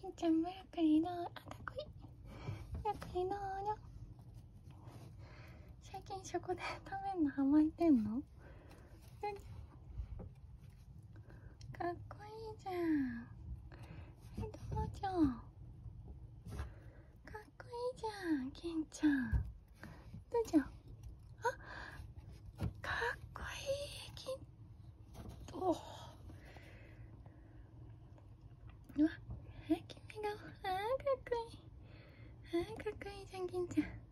金ちゃんブロッコリーのかっこいいブロッコリーの最近そこで食べんのハマってんの？かっこいいじゃん。どうぞ。かっこいいじゃん、金ちゃん。どうぞ。あ、かっこいい、金。おお。うわ、君が、かっこいい。かっこいいじゃん、金ちゃん。